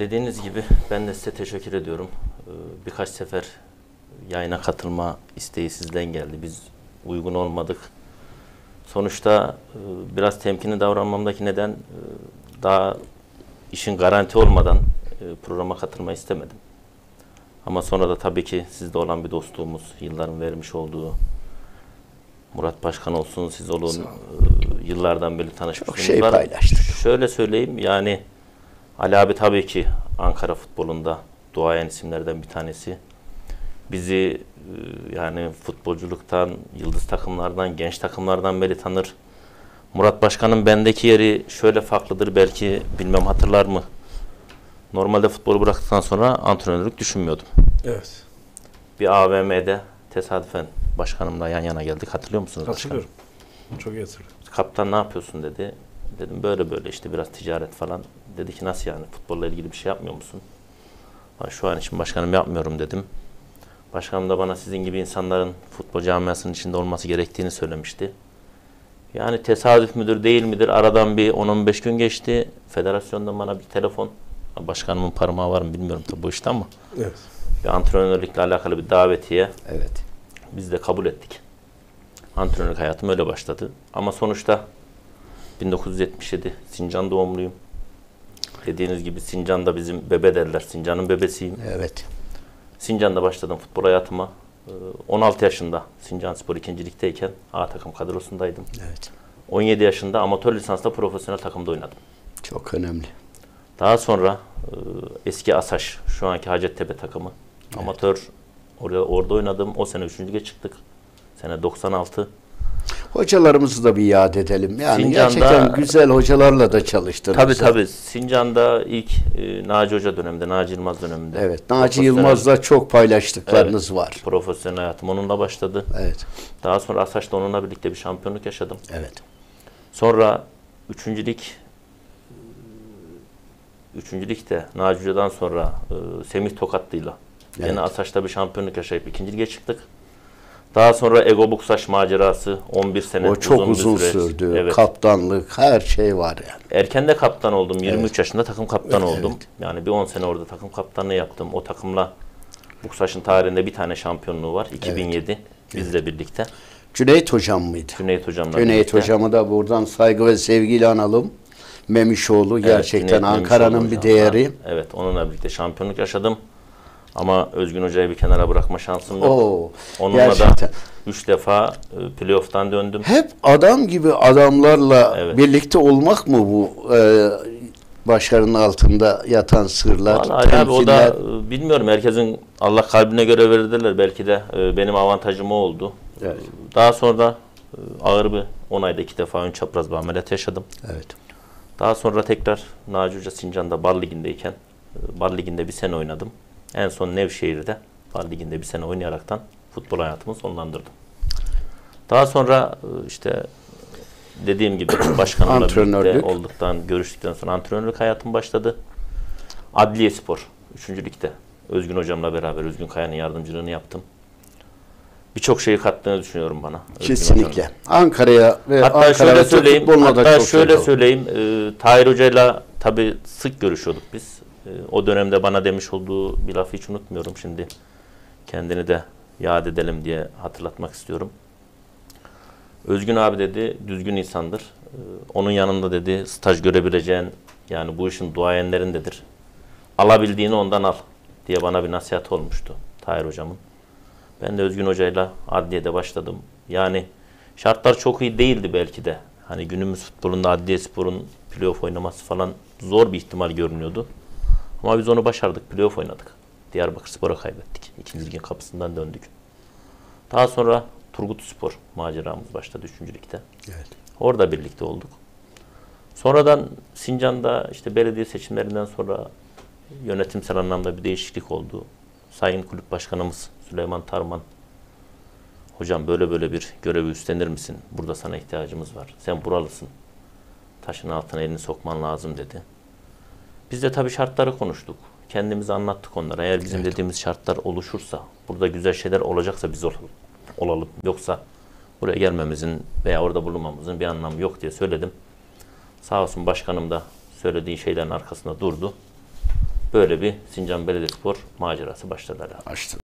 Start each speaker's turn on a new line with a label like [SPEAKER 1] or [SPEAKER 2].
[SPEAKER 1] Dediğiniz gibi ben de size teşekkür ediyorum. Birkaç sefer yayına katılma isteği sizden geldi. Biz uygun olmadık. Sonuçta biraz temkinli davranmamdaki neden daha işin garanti olmadan programa katılmayı istemedim. Ama sonra da tabii ki sizde olan bir dostluğumuz, yılların vermiş olduğu Murat Başkan olsun, siz olun, yıllardan beri tanışmışsınız.
[SPEAKER 2] Çok şey paylaştık.
[SPEAKER 1] Şöyle söyleyeyim, yani Ali abi tabii ki Ankara futbolunda duayen isimlerden bir tanesi. Bizi yani futbolculuktan, yıldız takımlardan, genç takımlardan beri tanır. Murat Başkan'ın bendeki yeri şöyle farklıdır, belki bilmem hatırlar mı? Normalde futbolu bıraktıktan sonra antrenörlük düşünmüyordum.
[SPEAKER 2] Evet.
[SPEAKER 1] Bir AVM'de tesadüfen başkanımla yan yana geldik. Hatırlıyor musunuz?
[SPEAKER 2] Hatırlıyorum. Çok iyi hatırlıyorum.
[SPEAKER 1] Kaptan ne yapıyorsun dedi. Dedim böyle böyle işte biraz ticaret falan. Dedi ki nasıl yani futbolla ilgili bir şey yapmıyor musun? Ben şu an için başkanım yapmıyorum dedim. Başkanım da bana sizin gibi insanların futbol camiasının içinde olması gerektiğini söylemişti. Yani tesadüf müdür değil midir? Aradan bir 10-15 gün geçti. Federasyondan bana bir telefon. Başkanımın parmağı var mı bilmiyorum tabii bu işte ama.
[SPEAKER 2] Evet.
[SPEAKER 1] Bir antrenörlükle alakalı bir davetiye.
[SPEAKER 2] Evet.
[SPEAKER 1] Biz de kabul ettik. Antrenörlük hayatım öyle başladı. Ama sonuçta 1977 Sincan doğumluyum. Dediğiniz gibi Sincan'da bizim bebe derler. Sincan'ın bebesiyim.
[SPEAKER 2] Evet.
[SPEAKER 1] Sincan'da başladım futbol hayatıma. 16 yaşında Sincanspor 2. Lig'deyken A takım kadrosundaydım.
[SPEAKER 2] Evet.
[SPEAKER 1] 17 yaşında amatör lisansla profesyonel takımda oynadım.
[SPEAKER 2] Çok önemli.
[SPEAKER 1] Daha sonra eski Asaş, şu anki Hacettepe takımı. Evet. Amatör orada oynadım. O sene 3. lige çıktık. Sene 96.
[SPEAKER 2] Hocalarımızı da bir yad edelim. Yani
[SPEAKER 1] Sincan'da,
[SPEAKER 2] gerçekten güzel hocalarla da çalıştınız.
[SPEAKER 1] Tabii. Sincan'da ilk Naci Hoca döneminde, Naci Yılmaz döneminde.
[SPEAKER 2] Evet. Naci Yılmaz'la çok paylaştıklarınız var.
[SPEAKER 1] Profesyonel hayatım onunla başladı.
[SPEAKER 2] Evet.
[SPEAKER 1] Daha sonra Asaş'ta onunla birlikte bir şampiyonluk yaşadım.
[SPEAKER 2] Evet.
[SPEAKER 1] Sonra 3. Lig'de Naci Hoca'dan sonra Semih Tokatlı'yla yine Asaş'ta bir şampiyonluk yaşayıp 2. lige çıktık. Daha sonra Ego Buksaş macerası 11 sene.
[SPEAKER 2] O çok uzun sürdü.
[SPEAKER 1] Evet.
[SPEAKER 2] Kaptanlık, her şey var yani.
[SPEAKER 1] Erken de kaptan oldum. 23 yaşında takım kaptanı
[SPEAKER 2] Evet.
[SPEAKER 1] oldum. Yani bir 10 sene orada takım kaptanlığı yaptım. O takımla Buksaş'ın tarihinde bir tane şampiyonluğu var. 2007 bizle birlikte.
[SPEAKER 2] Cüneyt Hocam mıydı?
[SPEAKER 1] Cüneyt Hocam'la
[SPEAKER 2] Cüneyt
[SPEAKER 1] birlikte.
[SPEAKER 2] Hocam'ı da buradan saygı ve sevgiyle analım. Memişoğlu gerçekten Ankara'nın bir değeri.
[SPEAKER 1] Evet, onunla birlikte şampiyonluk yaşadım. Ama Özgün Hoca'yı bir kenara bırakma şansım yok. Onunla
[SPEAKER 2] gerçekten.
[SPEAKER 1] da 3 defa playoff'tan döndüm.
[SPEAKER 2] Hep adam gibi adamlarla
[SPEAKER 1] Evet.
[SPEAKER 2] birlikte olmak mı bu başarının altında yatan sırlar?
[SPEAKER 1] Vallahi abi o da bilmiyorum, herkesin Allah kalbine göre verirler. Belki de benim avantajım o oldu.
[SPEAKER 2] Evet.
[SPEAKER 1] Daha sonra ağır bir 10 ayda 2 defa ön çapraz bir ameliyat yaşadım.
[SPEAKER 2] Evet.
[SPEAKER 1] Daha sonra tekrar Naci Hoca Sincan'da Bar Ligi'ndeyken Bar Ligi'nde bir sene oynadım. En son Nevşehir'de Bar Ligi'nde bir sene oynayaraktan futbol hayatımı sonlandırdım. Daha sonra işte dediğim gibi başkanımla birlikte görüştükten sonra antrenörlük hayatım başladı. Adliyespor 3. Lig'de Özgün Hocam'la beraber Özgün Kaya'nın yardımcılığını yaptım. Birçok şeyi kattığını düşünüyorum bana.
[SPEAKER 2] Kesinlikle. Ankara'ya ve
[SPEAKER 1] hatta şöyle söyleyeyim,
[SPEAKER 2] söyleyeyim.
[SPEAKER 1] Tahir Hoca'yla tabii sık görüşüyorduk biz. O dönemde bana demiş olduğu bir lafı hiç unutmuyorum şimdi. Kendini de yad edelim diye hatırlatmak istiyorum. Özgün abi dedi, düzgün insandır. Onun yanında dedi, staj görebileceğin, yani bu işin duayenlerindedir. Alabildiğini ondan al diye bana bir nasihat olmuştu Tahir Hocam'ın. Ben de Özgün Hoca'yla adliyede başladım. Yani şartlar çok iyi değildi belki de. Hani günümüz futbolunda Adliyespor'un playoff oynaması falan zor bir ihtimal görünüyordu. Ama biz onu başardık. Playoff oynadık. Diyarbakırspor'a kaybettik. 2. ligin kapısından döndük. Daha sonra Turgutspor maceramız başladı 3. ligde.
[SPEAKER 2] Evet.
[SPEAKER 1] Orada birlikte olduk. Sonradan Sincan'da işte belediye seçimlerinden sonra yönetimsel anlamda bir değişiklik oldu. Sayın Kulüp Başkanımız Süleyman Tarman, hocam böyle böyle bir görevi üstlenir misin? Burada sana ihtiyacımız var. Sen buralısın. Taşın altına elini sokman lazım dedi. Biz de tabii şartları konuştuk. Kendimizi anlattık onlara. Eğer bizim dediğimiz şartlar oluşursa, burada güzel şeyler olacaksa biz olalım. Yoksa buraya gelmemizin veya orada bulunmamızın bir anlamı yok diye söyledim. Sağ olsun başkanım da söylediği şeylerin arkasında durdu. Böyle bir Sincan Belediyespor macerası başladı.
[SPEAKER 2] Açtı.